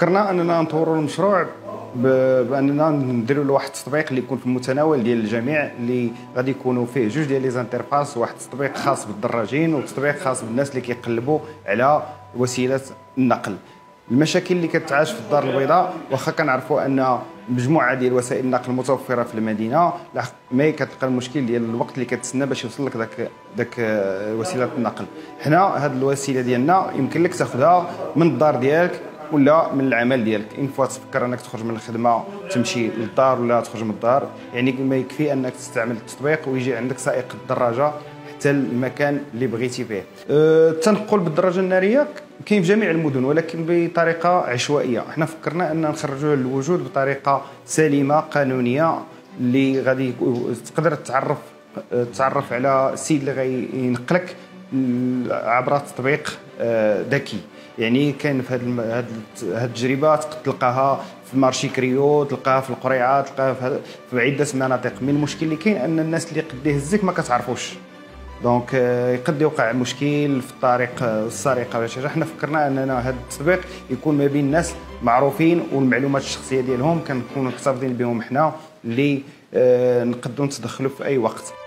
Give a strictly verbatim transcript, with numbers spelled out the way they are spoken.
فكرنا اننا نطوروا المشروع باننا نديروا له واحد التطبيق اللي يكون في المتناول ديال الجميع، اللي غادي يكونوا فيه جوج ديال لي زانترفاس، واحد التطبيق خاص بالدراجين وتطبيق خاص بالناس اللي كيقلبوا على وسيله النقل. المشاكل اللي كتعاش في الدار البيضاء، واخا كنعرفوا ان مجموعه ديال وسائل النقل متوفره في المدينه، مي كتلقى المشكل ديال الوقت اللي كتسنى باش يوصل لك داك داك وسيله النقل. حنا هذه الوسيله ديالنا يمكن لك تاخذها من الدار ديالك ولا من العمل ديالك، ان فوا تفكر انك تخرج من الخدمه تمشي للدار ولا تخرج من الدار، يعني ما يكفي انك تستعمل التطبيق ويجي عندك سائق الدراجه حتى المكان اللي بغيتي فيه. أه التنقل بالدراجه الناريه كاين في جميع المدن ولكن بطريقه عشوائيه. حنا فكرنا ان نخرجوه للوجود بطريقه سليمه قانونيه، اللي غادي تقدر تعرف تعرف على السيد اللي غينقلك عبر تطبيق ذكي. يعني كاين في هذه هذه التجربه تلقاها في مارشي كريو، تلقاها في القريعه، تلقاها في عده مناطق. من المشكل اللي كاين ان الناس اللي قد يهزك ما كتعرفوش، دونك يقد يوقع مشكل في الطريق السرقه ولا شي حاجه. حنا فكرنا اننا هذا التطبيق يكون ما بين الناس معروفين والمعلومات الشخصيه ديالهم كنكونوا محتفظين بهم حنا، اللي نقدروا نتدخلوا في اي وقت.